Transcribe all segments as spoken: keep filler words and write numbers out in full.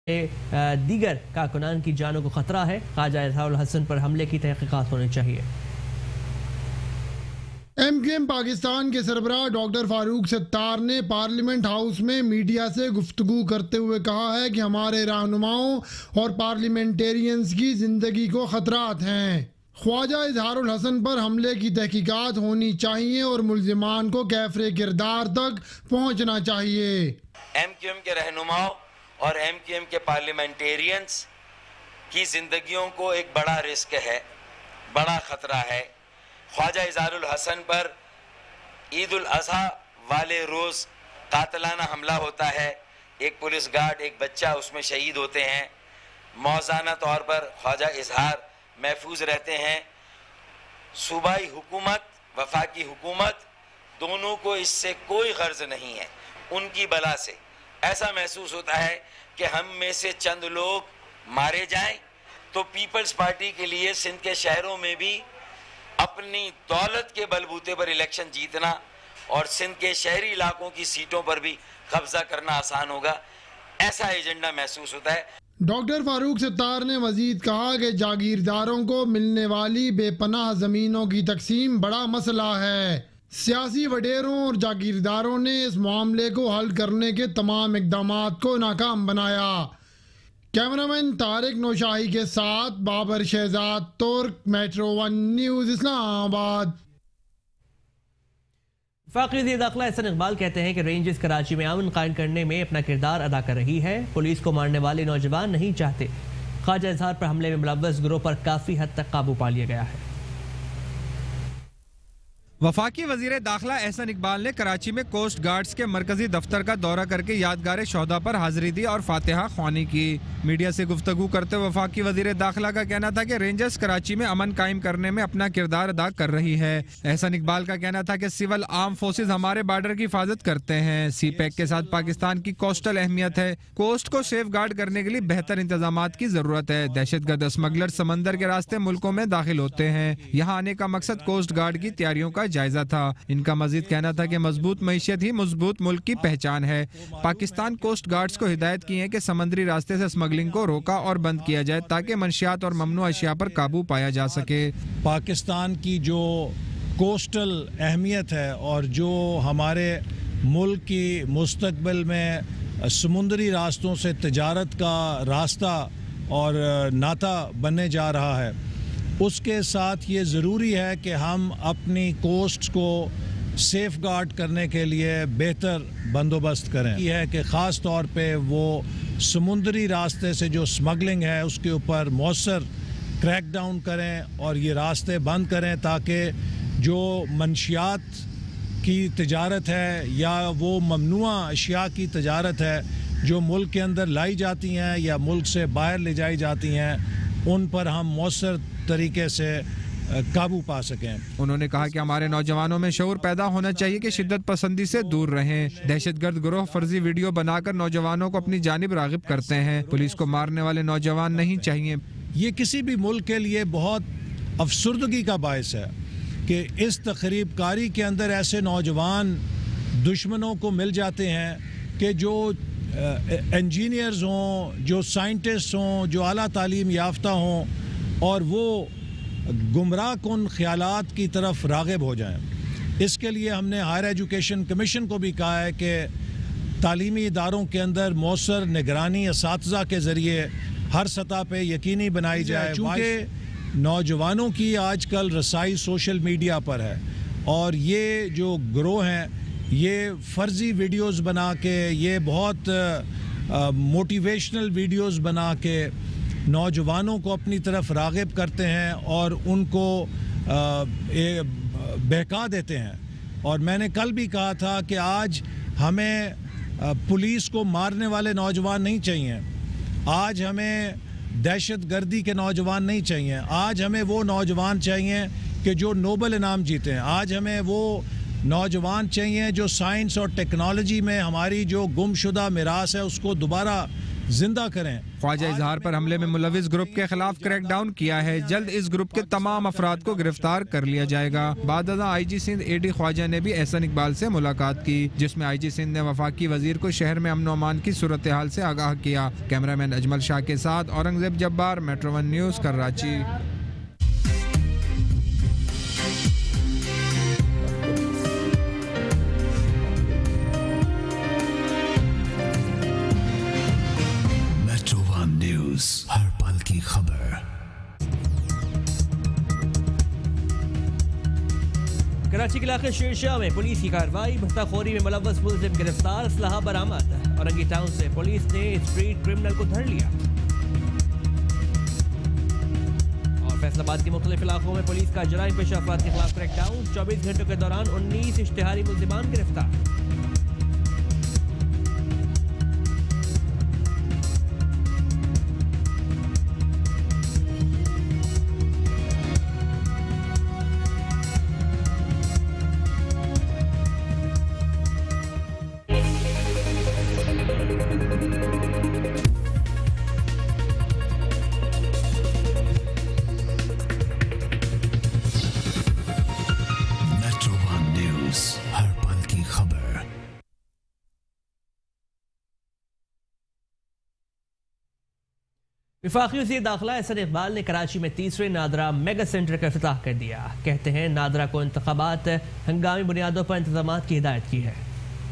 दीगर कारकुनान की जानों को खतरा है। ख्वाजा इजहारुल हसन पर हमले की तहकीकात होनी चाहिए। एम क्यू एम पाकिस्तान के सरबराह डॉक्टर फारूक सत्तार ने पार्लियामेंट हाउस में मीडिया से गुफ्तगू करते हुए कहा है कि हमारे रहनुमाओं और पार्लियामेंटेरियंस की जिंदगी को खतरात हैं। ख्वाजा इजहारुल हसन पर हमले की तहकीकात होनी चाहिए और मुल्जिमान को कैफरे किरदार तक पहुंचना चाहिए। एम क्यू एम के रहनुमाओं और एम क्यू एम के पार्लियामेंटेरियंस की जिंदगियों को एक बड़ा रिस्क है, बड़ा खतरा है। ख्वाजा इजहारुल हसन पर ईद उल अज़हा वाले रोज़ कातलाना हमला होता है। एक पुलिस गार्ड, एक बच्चा उसमें शहीद होते हैं। मौज़ाना तौर पर ख्वाजा इजहार महफूज रहते हैं। सूबाई हुकूमत, वफाकी हुकूमत दोनों को इससे कोई गर्ज नहीं है। उनकी बला से ऐसा महसूस होता है कि हम में से चंद लोग मारे जाएं तो पीपल्स पार्टी के लिए सिंध के शहरों में भी अपनी दौलत के बलबूते पर इलेक्शन जीतना और सिंध के शहरी इलाकों की सीटों पर भी कब्जा करना आसान होगा, ऐसा एजेंडा महसूस होता है। डॉक्टर फारूक सत्तार ने मजीद कहा कि जागीरदारों को मिलने वाली बेपनाह जमीनों की तकसीम बड़ा मसला है। सियासी वडेरों और जागीरदारों ने इस मामले को हल करने के तमाम इकदामात को नाकाम बनाया। कैमरामैन तारिक नौशाही के साथ बाबर शहजाद तुर्क, मेट्रो वन न्यूज इस्लामाबाद। वफाकी वज़ीर दाखिला एहसन इकबाल कहते हैं कि रेंजेस कराची में अमन कायम करने में अपना किरदार अदा कर रही है। पुलिस को मारने वाले नौजवान नहीं चाहते। ख्वाजा इजहार पर हमले में मुलव्वस गिरोह पर काफ़ी हद तक काबू पा लिया गया है। वफाकी वजीर दाखिला एहसन इकबाल ने कराची में कोस्ट गार्ड्स के मरकजी दफ्तर का दौरा करके यादगार शोहदा पर हाजिरी दी और फातिहा ख्वानी की। मीडिया से गुफ्तगू करते हुए वफाकी वजीर दाखिला का कहना था कि रेंजर्स कराची में अमन कायम करने में अपना किरदार अदा कर रही है। एहसन इकबाल का कहना था कि सिविल आर्म फोर्सेज हमारे बॉर्डर की हिफाजत करते हैं। सी पैक के साथ पाकिस्तान की कोस्टल अहमियत है। कोस्ट को सेफ गार्ड करने के लिए बेहतर इंतजाम की जरूरत है। दहशतगर्द स्मगलर समंदर के रास्ते मुल्कों में दाखिल होते हैं। यहाँ आने का मकसद कोस्ट गार्ड की तैयारियों का जायजा था। इनका मजीद कहना था कि मजबूत मईशत ही मजबूत मुल्क की पहचान है। पाकिस्तान कोस्ट गार्ड्स को हिदायत की है कि समुद्री रास्ते से स्मगलिंग को रोका और बंद किया जाए ताकि मंशियात और ममनू अशिया पर काबू पाया जा सके। पाकिस्तान की जो कोस्टल अहमियत है और जो हमारे मुल्क की मुस्तकबिल में समुद्री रास्तों से तिजारत का रास्ता और नाता बनने जा रहा है, उसके साथ ये ज़रूरी है कि हम अपनी कोस्ट को सेफ गार्ड करने के लिए बेहतर बंदोबस्त करें। यह है कि ख़ास तौर पे वो समुद्री रास्ते से जो स्मगलिंग है उसके ऊपर मौसर क्रैक डाउन करें और ये रास्ते बंद करें ताकि जो मंशियात की तिजारत है या वो ममनुआ अशिया की तिजारत है जो मुल्क के अंदर लाई जाती हैं या मुल्क से बाहर ले जाई जाती हैं, उन पर हम मौसर तरीके से काबू पा सकें। उन्होंने कहा कि हमारे नौजवानों में शऊर पैदा होना चाहिए कि शिद्दत पसंदी से दूर रहें। दहशतगर्द गिरोह फर्जी वीडियो बनाकर नौजवानों को अपनी जानिब रागिब करते हैं। पुलिस को मारने वाले नौजवान नहीं चाहिए। ये किसी भी मुल्क के लिए बहुत अफसुर्दगी का बायस है कि इस तकरीब कारी के अंदर ऐसे नौजवान दुश्मनों को मिल जाते हैं कि जो इंजीनियर्स हों, जो साइंटिस्ट हों, जो आला तालीम याफ्ता हों और वो गुमराह कुन ख्यालात की तरफ राग़िब हो जाएं। इसके लिए हमने हायर एजुकेशन कमीशन को भी कहा है कि तालीमी इदारों के अंदर मौसर निगरानी असातिज़ा के ज़रिए हर सतह पे यकीनी बनाई जाए। चूँकि नौजवानों की आजकल रसाई सोशल मीडिया पर है और ये जो गिरोह हैं ये फ़र्ज़ी वीडियोस बना के, ये बहुत मोटिवेशनल वीडियोस बना के नौजवानों को अपनी तरफ राग़िब करते हैं और उनको बहका देते हैं। और मैंने कल भी कहा था कि आज हमें पुलिस को मारने वाले नौजवान नहीं चाहिए, आज हमें दहशत गर्दी के नौजवान नहीं चाहिए, आज हमें वो नौजवान चाहिए कि जो नोबल इनाम जीते हैं, आज हमें वो नौजवान चाहिए जो साइंस और टेक्नोलॉजी में हमारी जो गुमशुदा मिरास है उसको दोबारा जिंदा करें। ख्वाजा इजहार पर हमले में मुलविस ग्रुप के खिलाफ क्रैकडाउन किया है। जल्द इस ग्रुप के तमाम अफराद को गिरफ्तार कर लिया जाएगा। बाद I G Sindh A D Khwaja ने भी एहसन इकबाल से मुलाकात की, जिसमें आई जी सिंध ने वफाकी वजीर को शहर में अमन अमान की सूरत हाल से आगाह किया। कैमरामैन अजमल शाह के साथ Aurangzeb Jabbar, metro one news, Karachi. हर पल की खबर। कराची के इलाके शेरशाह में पुलिस की कार्रवाई, भत्ताखोरी में मुलव्वस मुलजिम गिरफ्तार, असलहा बरामद। औरंगी टाउन से पुलिस ने स्ट्रीट क्रिमिनल को धर लिया। और फैसलाबाद के मुख्तलिफ इलाकों में पुलिस का जराइम पेशा अफराद के खिलाफ क्रैकडाउन, चौबीस घंटों के दौरान उन्नीस इश्तिहारी मुलजिमान गिरफ्तार। वफाकी वज़ीर दाखिला एहसन इकबाल ने कराची में तीसरे नादरा मेगा सेंटर का इफ्तिताह कर दिया। कहते हैं नादरा को इंतखाबात हंगामी बुनियादों पर इंतजामात की हिदायत की है।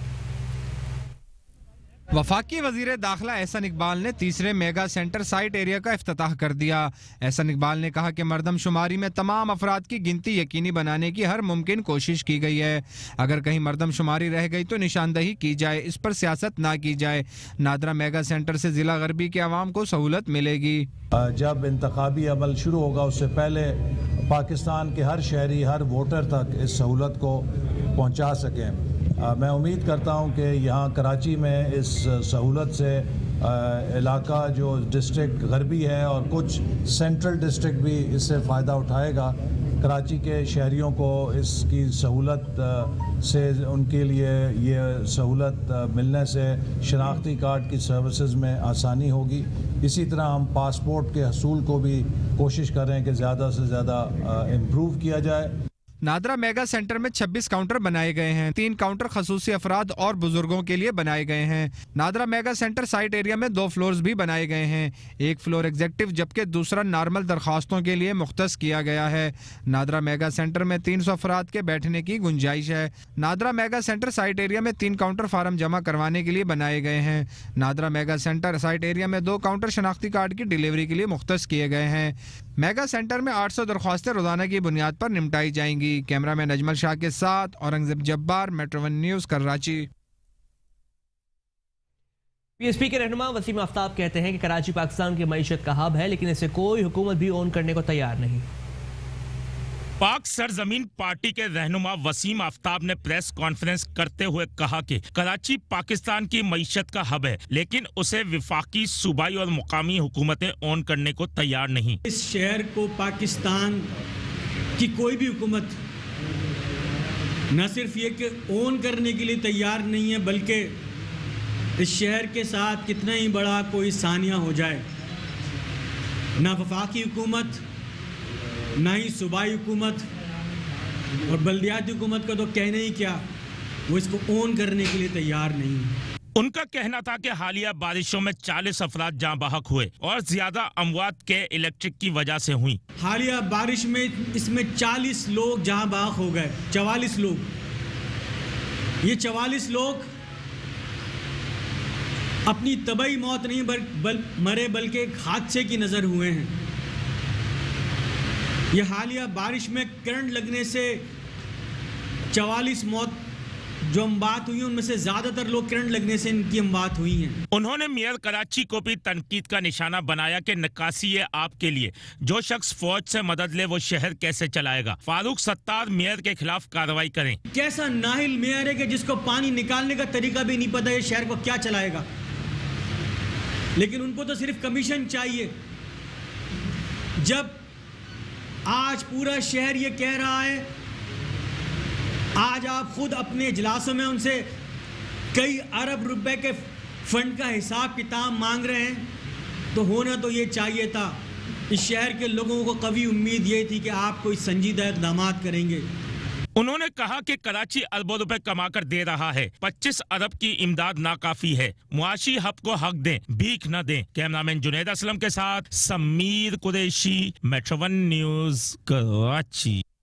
वफाकी वजीर दाखिला एहसन इकबाल ने तीसरे मेगा सेंटर साइट एरिया का इफ्तिताह कर दिया। एहसन इकबाल ने कहा कि मरदमशुमारी में तमाम अफराद की गिनती यकीनी बनाने की हर मुमकिन कोशिश की गई है। अगर कहीं मरदमशुमारी रह गई तो निशानदही की जाए, इस पर सियासत ना की जाए। नादरा मेगा सेंटर से जिला गरबी के अवाम को सहूलत मिलेगी। जब इंतखाबी अमल शुरू होगा उससे पहले पाकिस्तान के हर शहरी, हर वोटर तक इस सहूलत को पहुँचा सकें। आ, मैं उम्मीद करता हूं कि यहाँ कराची में इस सहूलत से आ, इलाका जो डिस्ट्रिक्ट गरबी है और कुछ सेंट्रल डिस्ट्रिक्ट भी इससे फ़ायदा उठाएगा। कराची के शहरियों को इसकी सहूलत से, उनके लिए ये सहूलत मिलने से शनाख्ती कार्ड की सर्विसेज में आसानी होगी। इसी तरह हम पासपोर्ट के हसूल को भी कोशिश कर रहे हैं कि ज़्यादा से ज़्यादा इम्प्रूव किया जाए। नादरा मेगा सेंटर में छब्बीस काउंटर बनाए गए हैं। तीन काउंटर खसूसी अफराद और बुजुर्गों के लिए बनाए गए हैं। NADRA mega centre site area में दो फ्लोर्स भी बनाए गए हैं। एक फ्लोर एग्जेक्टिव जबकि दूसरा नॉर्मल दरखास्तों के लिए मुख्तस किया गया है। नादरा मेगा सेंटर में तीन सौ अफराद के बैठने की गुंजाइश है। NADRA mega centre site area में तीन काउंटर फार्म जमा करवाने के लिए बनाए गए हैं। NADRA mega centre site area में दो काउंटर शनाख्ती कार्ड की डिलीवरी के लिए मुख्तस किए गए हैं। मेगा सेंटर में आठ सौ दरख्वास्तें रोजाना की बुनियाद पर निपटाई जाएंगी। कैमरामैन अजमल शाह के साथ Aurangzeb Jabbar, metro one news, Karachi. PSP के रहनुमा वसीम आफ्ताब कहते हैं कि कराची पाकिस्तान की मईशत का हब है, लेकिन इसे कोई हुकूमत भी ओन करने को तैयार नहीं। पाक सरजमीन पार्टी के रहनुमा वसीम आफ्ताब ने प्रेस कॉन्फ्रेंस करते हुए कहा कि कराची पाकिस्तान की मईशत का हब है, लेकिन उसे विफाकी, सूबाई और मुकामी हुकूमतें ओन करने को तैयार नहीं। इस शहर को पाकिस्तान की कोई भी हुकूमत न सिर्फ ये कि ओन करने के लिए तैयार नहीं है, बल्कि इस शहर के साथ कितना ही बड़ा कोई सानिया हो जाए, ना वफाकी हुकूमत, ना ही सूबाई हुकूमत और बल्दियाती हुकूमत का तो कहना ही क्या, वो इसको ओन करने के लिए तैयार नहीं है। उनका कहना था कि हालिया बारिशों में चालीस अफराद जाँ बहक हुए और ज्यादा अमवात के इलेक्ट्रिक की वजह से हुई। हालिया बारिश में इसमें चालीस लोग जाँ बहक हो गए, चवालीस लोग। ये चवालीस लोग अपनी तबाही मौत नहीं बल, बल, मरे बल्कि एक हादसे की नजर हुए हैं। ये हालिया बारिश में करंट लगने से चवालीस मौत जो अमवात हुई, उनमें से ज्यादातर लोग करंट लगने से इनकी अमवात हुई हैं। उन्होंने मेयर कराची को भी तनकीद का निशाना बनाया कि नक्कासी ये आपके लिए, जो शख्स फौज से मदद ले वो शहर कैसे चलाएगा। फारूक सत्तार मेयर के खिलाफ कार्रवाई करें। कैसा नाहिल मेयर है कि जिसको पानी निकालने का तरीका भी नहीं पता, ये शहर को क्या चलाएगा। लेकिन उनको तो सिर्फ कमीशन चाहिए। जब आज पूरा शहर ये कह रहा है, आज आप खुद अपने इजलासों में उनसे कई अरब रुपए के फंड का हिसाब किताब मांग रहे हैं, तो होना तो ये चाहिए था। इस शहर के लोगों को कभी उम्मीद ये थी कि आप कोई संजीदा इक़दाम करेंगे। उन्होंने कहा कि कराची अरबों रुपए कमाकर दे रहा है, पच्चीस अरब की इमदाद नाकाफी है। मुआशी हक को हक दें, भीख न दें। कैमरामैन जुनैद असलम के साथ Sameer Qureshi, metro one news, Karachi.